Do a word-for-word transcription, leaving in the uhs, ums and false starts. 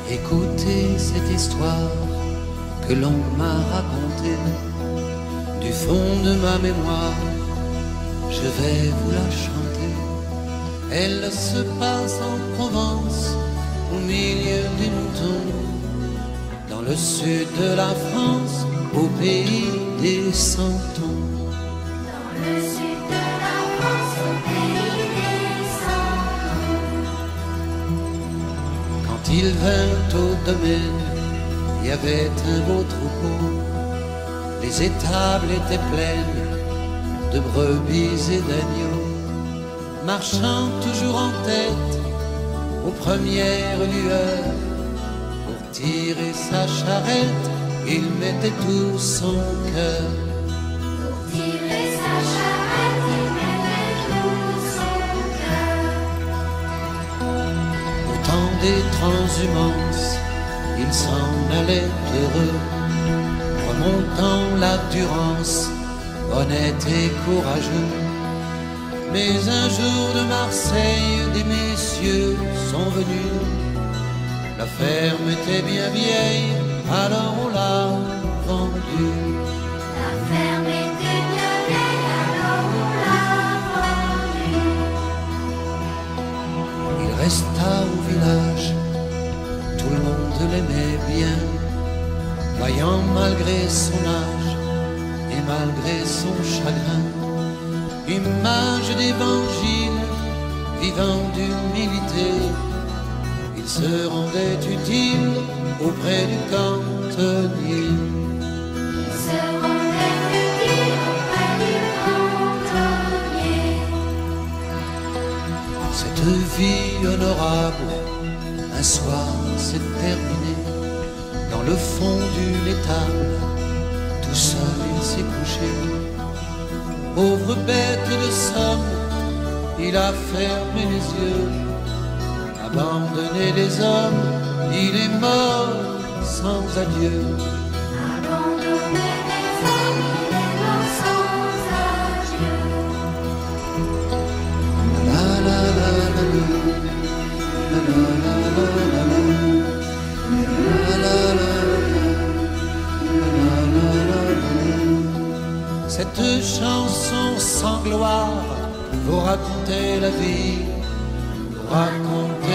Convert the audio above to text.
Écoutez cette histoire que l'oncle m'a racontée du fond de ma mémoire, je vais vous la chanter. Elle se passe en Provence, au milieu des moutons, dans le sud de la France, au pays des Santons. Dans le sud de la France, au pays des Santons. Quand il vint au domaine, il y avait un beau troupeau. Les étables étaient pleines de brebis et d'agneaux. Marchant toujours en tête aux premières lueurs, pour tirer sa charrette, il mettait tout son cœur. Pour tirer sa charrette, il mettait tout son cœur. Au temps des transhumances, il s'en allait heureux, remontant la Durance, honnête et courageux. Mais un jour de Marseille, des messieurs sont venus. La ferme était bien vieille, alors on l'a vendue. La ferme était bien vieille, alors on l'a vendue. Il resta au village, tout le monde l'aimait bien, voyant malgré son âge et malgré son chagrin, image d'évangile, vivant d'humilité, il se rendait utile auprès du cantonnier. Il se rendait utile auprès du cantonnier. Cette vie honorable, un soir s'est terminée. Dans le fond d'une étable, tout seul il s'est couché. Pauvre bête de somme, il a fermé les yeux. Abandonné des hommes, il est mort sans adieu. Abandonné des hommes, il est mort sans adieu. La la la la la, la la la la la, la la la la la. Cette chanson sans gloire vous raconter la vie, vous raconter